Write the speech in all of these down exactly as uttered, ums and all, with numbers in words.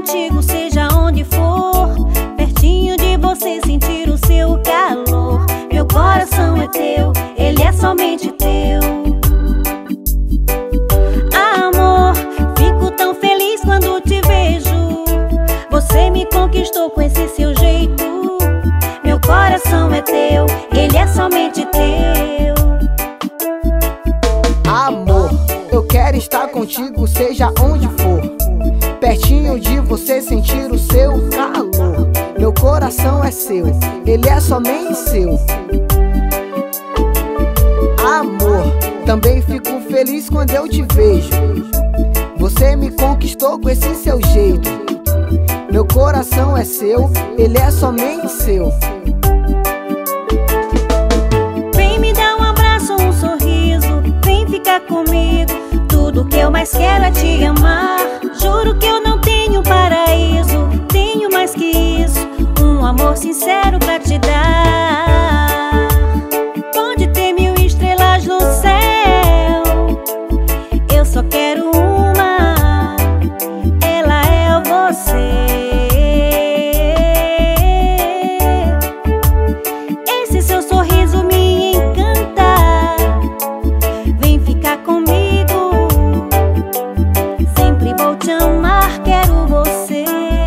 contigo, seja onde for. Pertinho de você, sentir o seu calor. Meu coração é teu, ele é somente teu. Amor, fico tão feliz quando te vejo. Você me conquistou com esse seu jeito. Meu coração é teu, ele é somente teu. Amor, eu quero estar contigo, seja onde for. Pertinho de você, sentir o seu calor. Meu coração é seu, ele é somente seu. Amor, também fico feliz quando eu te vejo. Você me conquistou com esse seu jeito. Meu coração é seu, ele é somente seu. Vem me dar um abraço, um sorriso, vem ficar comigo. Tudo que eu mais quero é te amar. Juro que eu não tenho paraíso, tenho mais que isso, um amor sincero pra te dar. Pode ter mil estrelas no céu, eu só quero uma, ela é você. Esse seu sorriso me encanta, vem ficar comigo, sempre vou te amar, quero você.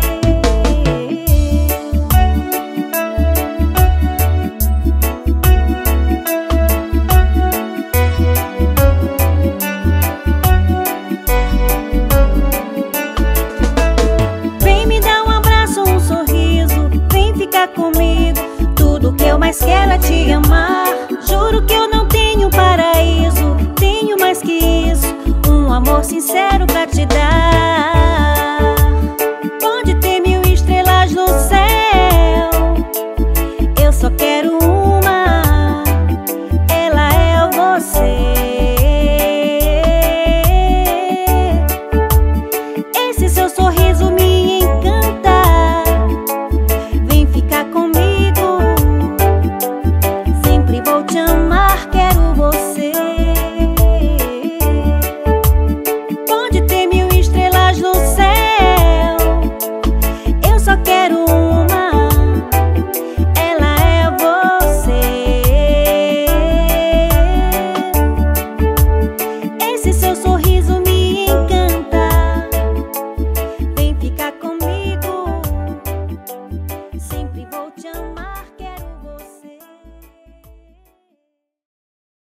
Vem me dar um abraço, um sorriso, vem ficar comigo. Tudo que eu mais quero é te amar. Juro que eu não tenho paraíso, tenho mais que isso, um amor sincero pra te dar.